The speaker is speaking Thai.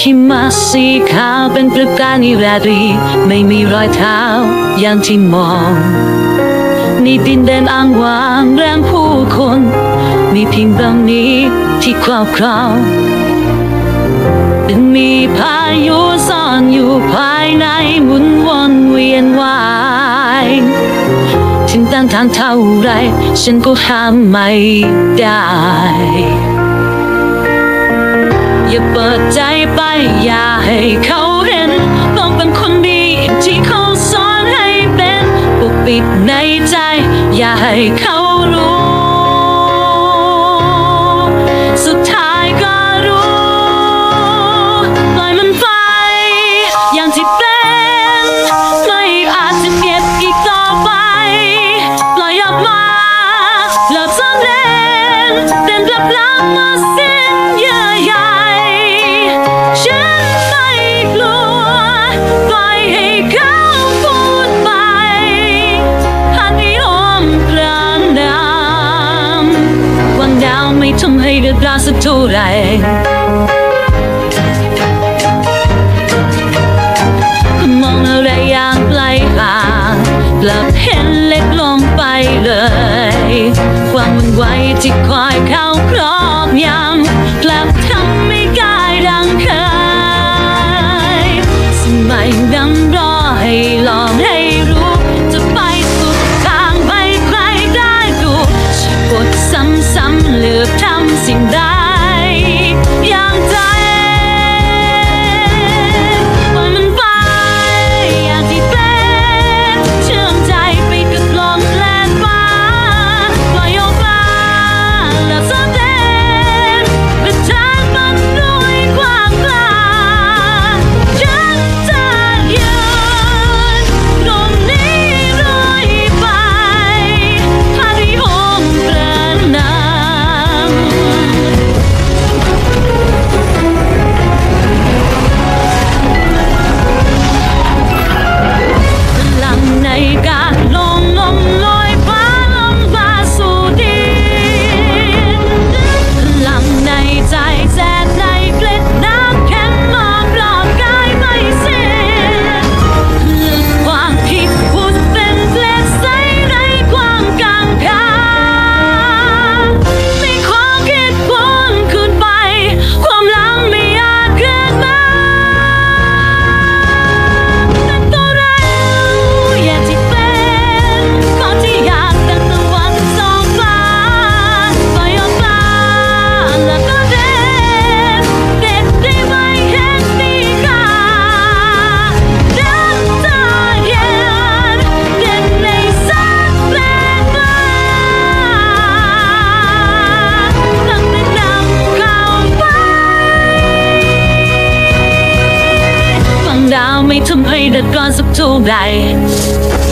หิมะสีขาวเป็นปริกานิราตรีไม่มีรอยเท้าอย่างที่มองนี่ดินแดนอ้างว้างแรงผู้คนมีเพียงบางนี้ที่ครอบครองมีพายุซ่อนอยู่ภายในหมุนวนเวียนวายถึงต้านทานเท่าไรฉันก็ห้ามไม่ได้อย่าเปิดใจไปอย่าให้เขาเห็นต้องเป็นคนดีที่เขาสอนให้เป็นปกปิดในใจอย่าให้เขารู้สุดท้ายก็รู้ปล่อยมันไปอย่างที่เป็นไม่อาจจะเก็บอีกต่อไปปล่อยออกมาเลิกซ่อนเร้นเดินกลับหลังมาสิ้นเยื่อใยฉันไม่กลัวปล่อยให้เขาพูดไปหากให้หอมกระหน่ำวันดาวไม่ทำให้เดือดร้อนสักเท่าไหร่มองอะไรอย่างไกลห่างกลับเห็นเล็กลงไปเลยความวุ่นวายที่คอยเข้าครอบยำกลับทำไม่กายดังเคยสมัยนั่งรอให้ลองให้รู้จะไปสุดทางไม่ใครได้ดูชีวิตซ้ำๆเลือกทำสิ่งใดอย่างใจปล่อยมันไปอย่างที่เป็นเชื่อมใจไปกับลมและฟ้าปล่อยออกมาแล้วซ่อนเร้นและทางมันด้วยกว้างไกลฉันจะยืนตรงนี้เรื่อยไปหากให้หอมกระหน่ำพลังในการลงลอยฟ้าลงมาสู่ดินพลังในใจแสนในเกล็ดน้ำแข็งมอบปลอบกายไม่สิ้นเลือกความคิดพูดเป็นเกล็ดใสในความกังขาไม่ความคิดวนขึ้นไปความหลังไม่อาจเกิดมาแต่ตัวเราอย่างที่เป็นคนที่อยากดังตะวันส่องฟ้าปล่อยออกมาแล้วก็เด็ดได้ไว้เห็นมีค่าดังตาเย็นเด่นในแสงแปลกประหลาดตั้งแต่นำเข้าไปฟังดาวไม่ทำให้เดือดร้อนสักเท่าใด